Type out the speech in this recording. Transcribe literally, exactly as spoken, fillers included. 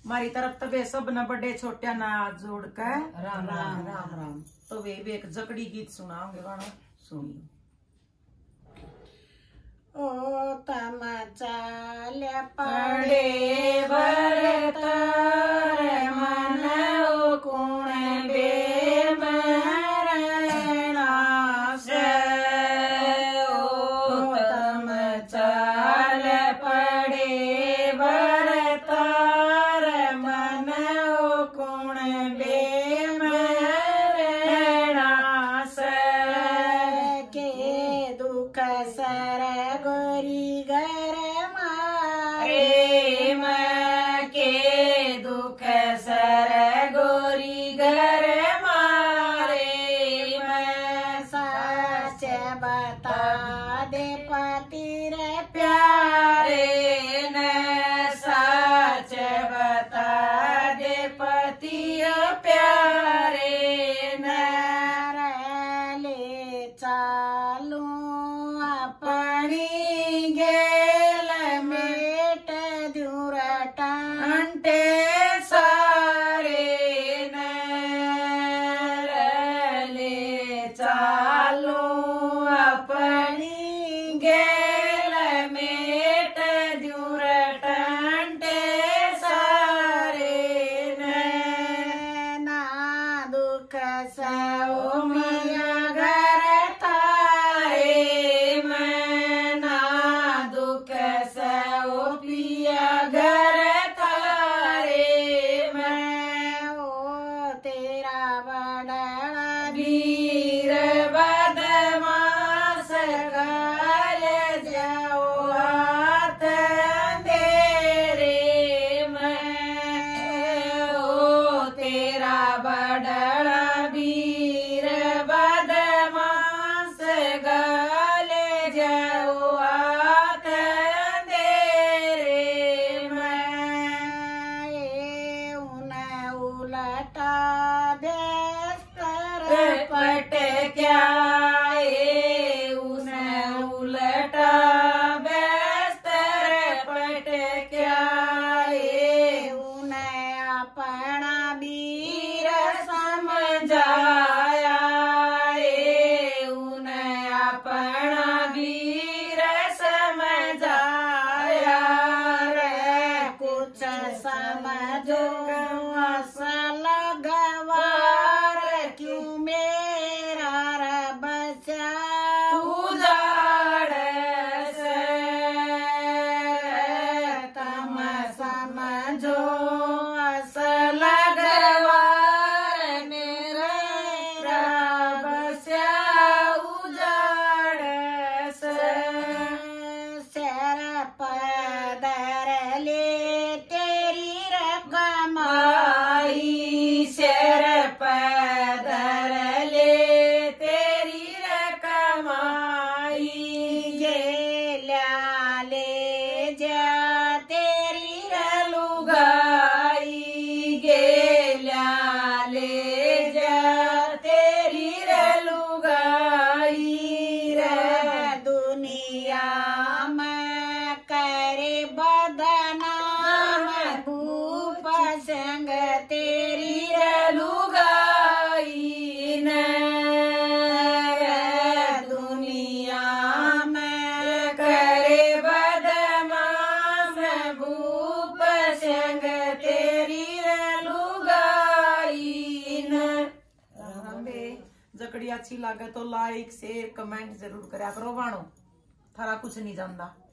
हमारी तरफ तो वे सब न बड़े छोटे ना जोड़ के राम राम राम राम। तो वे भी एक जकड़ी गीत सुनाओगे गाना सुनियो। ओ तम चाल पड़े बरतर मन ओ कुण बेमरणा से ओ तम चाल पड़े बरतर मन ओ कुण बेमरणा से के दुख सर गोरी घर मारे मैं के दुख सर गोरी घर मारे मैं सच बता दे पति रे प्यारे न सच बता दे पति प्यारे न ले चालू अपनी गेल मेट दूरटा अंटे सारे ले चालो अपनी गेल मेट दूरटंटे सारे ना दुख सो मिया घर थारे मैं ना दुख सो पिया घर थारे मैं ओ तेरा बड़ा वीर बदमाश कर जाओ हाथ अंधेरे मैं ओ तेरा बड़ा वीर बदमाश गाल जाओ हाथ अंधेरे मैं उन उलटा देस्तर पट क्या ए उन उलटा बेस्तर पट क्या ए उन अपना वीर समझाया ए उन अपना वीर समझाया रे कुछ समझो असल गवार क्यों मेरा रब बचा उजाड़ से तम समझो असल गवार मेरा रब से उजाड़ से सर पदर ले तेरी रकम आई शेर पैदर ले तेरी रकमाई गेल्या ले जा तेरी लुगाई गेल्या ले जा तेरी लुगाई रे दुनिया में करे बदनाम भूप संग तेरी लुगाई न दुनिया में करे बदमाश भूप संग तेरी लुगाई न। जकड़ी अच्छी लगे तो लाइक शेयर कमेंट जरूर करा करो बाणो थारा कुछ नहीं जानता।